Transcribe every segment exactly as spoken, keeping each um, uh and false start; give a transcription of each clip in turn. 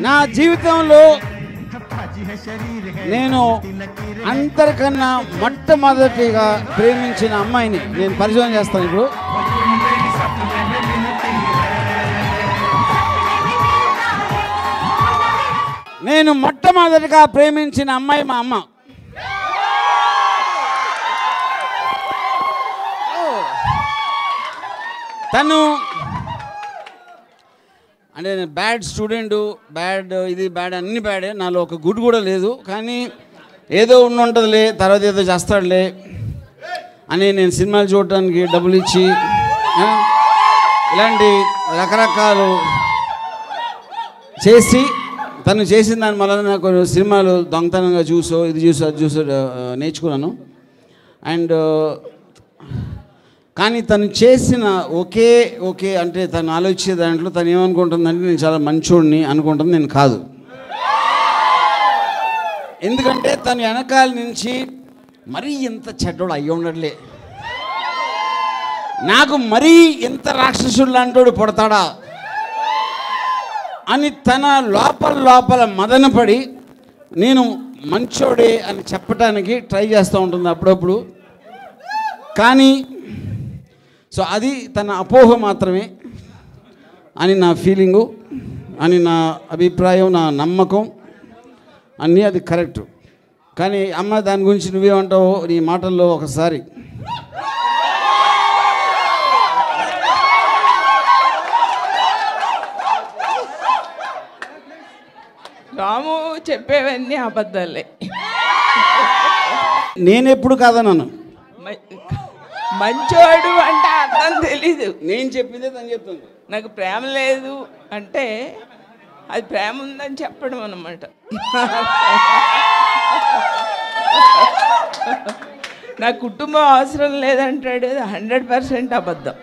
నా జీవితంలో నేను అందరికన్నా మొట్టమొదటిగా ప్రేమించిన అమ్మాయిని నేను పరిచయం చేస్తాను ఇప్పుడు. నేను మొట్టమొదటిగా ప్రేమించిన అమ్మాయి మా అమ్మ. తను అంటే నేను బ్యాడ్ స్టూడెంట్, బ్యాడ్ ఇది బ్యాడ్ అన్ని బ్యాడే, నాలో ఒక గుడ్ కూడా లేదు. కానీ ఏదో ఉండి ఉంటుందిలే, తర్వాత ఏదో చేస్తాడులే అని నేను సినిమాలు చూడటానికి డబ్బులు ఇచ్చి ఇలాంటి రకరకాలు చేసి తను చేసిన దాని వల్ల నాకు సినిమాలు దొంగతనంగా చూసో ఇది చూసో అది చూసో నేర్చుకున్నాను. అండ్ కానీ తను చేసిన ఒకే ఓకే అంటే తను ఆలోచించే దాంట్లో తను ఏమనుకుంటుందంటే నేను చాలా మంచోడిని అనుకుంటుంది. నేను కాదు. ఎందుకంటే తను వెనకాల నుంచి మరీ ఇంత చెడ్డోడు అయ్యి ఉండట్లే, నాకు మరీ ఇంత రాక్షసుడు లాంటోడు పుడతాడా అని తన లోపల లోపల మదనపడి నేను మంచోడే అని చెప్పడానికి ట్రై చేస్తూ ఉంటుంది అప్పుడప్పుడు. కానీ సో అది తన అపోహ మాత్రమే అని నా ఫీలింగు, అని నా అభిప్రాయం, నా నమ్మకం అన్నీ అది కరెక్ట్. కానీ అమ్మ దాని గురించి నువ్వేమంటావు నీ మాటల్లో ఒకసారి? రాము చెప్పేవన్నీ అబద్ధాలే. నేనెప్పుడు కాదన్నాను. మంచోడు అంటే అర్థం తెలీదు. నేను చెప్పిందే తను చెప్తుంది. నాకు ప్రేమ లేదు అంటే అది ప్రేమ ఉందని చెప్పడం అన్నమాట. నా కుటుంబం అవసరం లేదంటాడు, హండ్రెడ్ పర్సెంట్ అబద్ధం.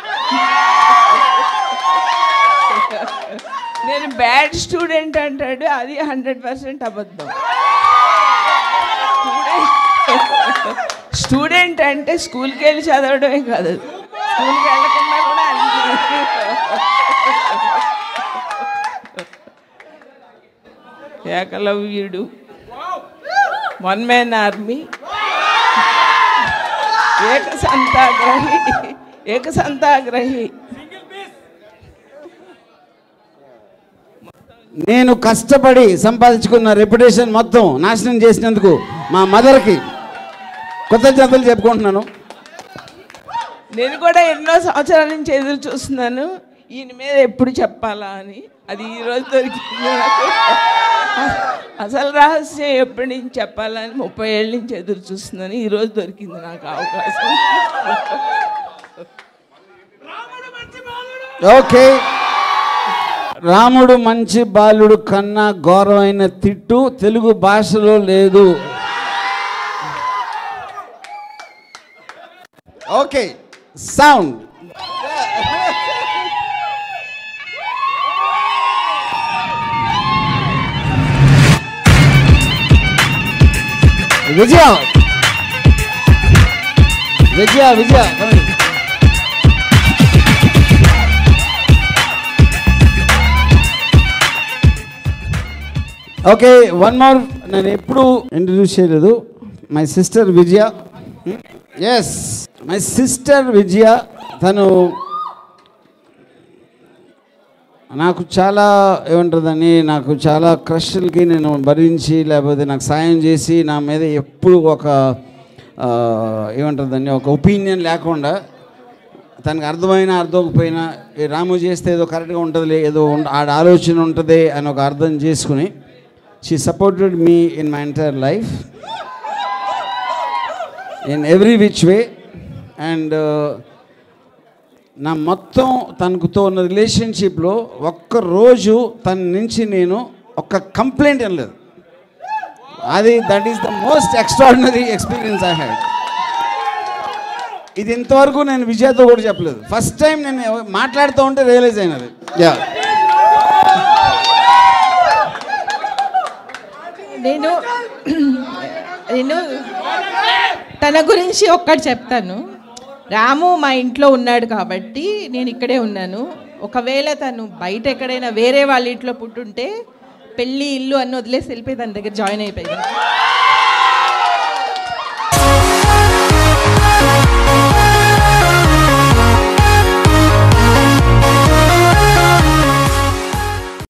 నేను బ్యాడ్ స్టూడెంట్ అంటాడు, అది హండ్రెడ్ పర్సెంట్ అబద్ధం. స్టూడెంట్ అంటే స్కూల్కి వెళ్ళి చదవడమే కాదు, స్కూల్కి వెళ్ళకుండా కూడా ఏకలవ్యుడు, వన్ మ్యాన్ ఆర్మీ, ఏకసంతాగ్రహి ఏకసంతాగ్రహి నేను కష్టపడి సంపాదించుకున్న రెప్యుటేషన్ మొత్తం నాశనం చేసినందుకు మా మదర్కి కృతజ్ఞతలు చెప్పుకుంటున్నాను. నేను కూడా ఎన్నో సంవత్సరాల నుంచి ఎదురు చూస్తున్నాను ఈయన మీద ఎప్పుడు చెప్పాలా అని. అది ఈరోజు దొరికింది నాకు. అసలు రహస్యం ఎప్పటి నుంచి చెప్పాలని ముప్పై ఏళ్ళ నుంచి ఎదురు చూస్తున్నాను. ఈరోజు దొరికింది నాకు అవకాశం. ఓకే, రాముడు మంచి బాలుడు కన్నా ఘోరమైన తిట్టు తెలుగు భాషలో లేదు. Okay, sound. Vijaya Vijaya Vijaya okay, one more. నేను ఎప్పుడు ఇంట్రడ్యూస్ చేయలేదు. My sister Vijaya. Yes, my sister Vijaya. తను నాకు చాలా ఏమంటుందని, నాకు చాలా క్రష్లకి నేను భరించి లేకపోతే నాకు సాయం చేసి నా మీద ఎప్పుడు ఒక ఏమంటుందని ఒక ఒపీనియన్ లేకుండా, తనకు అర్థమైనా అర్థమైపోయినా రాము చేస్తే ఏదో కరెక్ట్గా ఉంటుంది, ఏదో ఆడ ఆలోచన ఉంటుంది అని ఒక అర్థం చేసుకుని she supported me in my entire life in every which way. and uh, నా మొత్తం తనకుతో ఉన్న రిలేషన్షిప్లో ఒక్కరోజు తన నుంచి నేను ఒక్క కంప్లైంట్ అనలేదు. అది that is the most extraordinary experience I had. ఇది ఇంతవరకు నేను విజయతో కూడా చెప్పలేదు. ఫస్ట్ టైం నేను మాట్లాడుతూ ఉంటే రియలైజ్ అయినది. యా, నేను నేను తన గురించి ఒక్కటి చెప్తాను. రాము మా ఇంట్లో ఉన్నాడు కాబట్టి నేను ఇక్కడే ఉన్నాను. ఒకవేళ తను బయట ఎక్కడైనా వేరే వాళ్ళ ఇంట్లో పుట్టుంటే పెళ్ళి ఇల్లు అన్ని వదిలేసి వెళ్ళిపోయి దాని దగ్గర జాయిన్ అయిపోయింది.